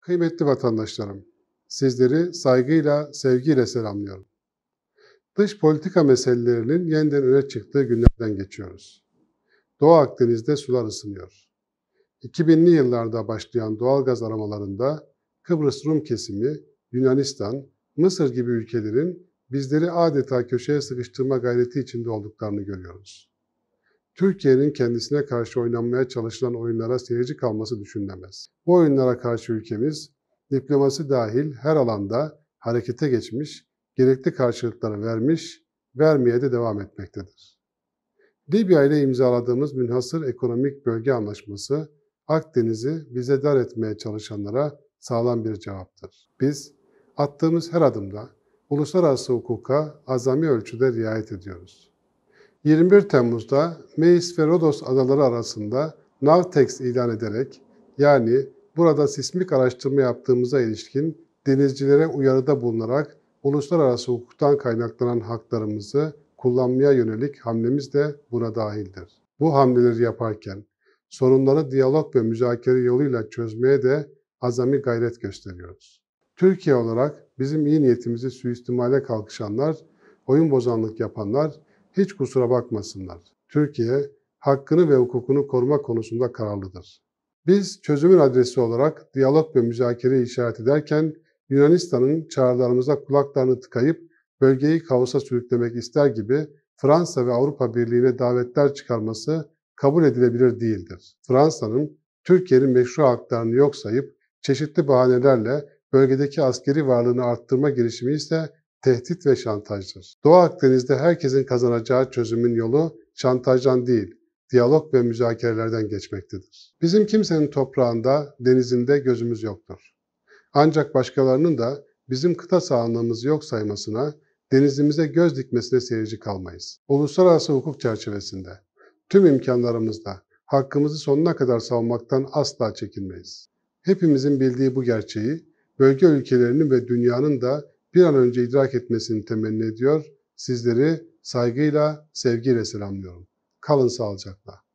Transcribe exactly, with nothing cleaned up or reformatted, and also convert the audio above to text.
Kıymetli vatandaşlarım, sizleri saygıyla, sevgiyle selamlıyorum. Dış politika meselelerinin yeniden öne çıktığı günlerden geçiyoruz. Doğu Akdeniz'de sular ısınıyor. iki binli yıllarda başlayan doğalgaz aramalarında Kıbrıs Rum kesimi, Yunanistan, Mısır gibi ülkelerin bizleri adeta köşeye sıkıştırma gayreti içinde olduklarını görüyoruz. Türkiye'nin kendisine karşı oynanmaya çalışılan oyunlara seyirci kalması düşünülemez. Bu oyunlara karşı ülkemiz, diplomasi dahil her alanda harekete geçmiş, gerekli karşılıkları vermiş, vermeye de devam etmektedir. Libya ile imzaladığımız münhasır ekonomik bölge anlaşması, Akdeniz'i bize dar etmeye çalışanlara sağlam bir cevaptır. Biz, attığımız her adımda uluslararası hukuka azami ölçüde riayet ediyoruz. yirmi bir Temmuz'da Meis ve Rodos adaları arasında Navtex ilan ederek, yani burada sismik araştırma yaptığımıza ilişkin denizcilere uyarıda bulunarak uluslararası hukuktan kaynaklanan haklarımızı kullanmaya yönelik hamlemiz de buna dahildir. Bu hamleleri yaparken sorunları diyalog ve müzakere yoluyla çözmeye de azami gayret gösteriyoruz. Türkiye olarak bizim iyi niyetimizi suistimale kalkışanlar, oyun bozanlık yapanlar, hiç kusura bakmasınlar. Türkiye, hakkını ve hukukunu koruma konusunda kararlıdır. Biz çözümün adresi olarak diyalog ve müzakereyi işaret ederken, Yunanistan'ın çağrılarımıza kulaklarını tıkayıp bölgeyi kaosa sürüklemek ister gibi Fransa ve Avrupa Birliği'ne davetler çıkarması kabul edilebilir değildir. Fransa'nın Türkiye'nin meşru haklarını yok sayıp çeşitli bahanelerle bölgedeki askeri varlığını arttırma girişimi ise tehdit ve şantajdır. Doğu Akdeniz'de herkesin kazanacağı çözümün yolu şantajdan değil, diyalog ve müzakerelerden geçmektedir. Bizim kimsenin toprağında, denizinde gözümüz yoktur. Ancak başkalarının da bizim kıta sahanlığımızı yok saymasına, denizimize göz dikmesine seyirci kalmayız. Uluslararası hukuk çerçevesinde, tüm imkanlarımızda hakkımızı sonuna kadar savunmaktan asla çekinmeyiz. Hepimizin bildiği bu gerçeği, bölge ülkelerinin ve dünyanın da bir an önce idrak etmesini temenni ediyor, sizleri saygıyla, sevgiyle selamlıyorum. Kalın sağlıcakla.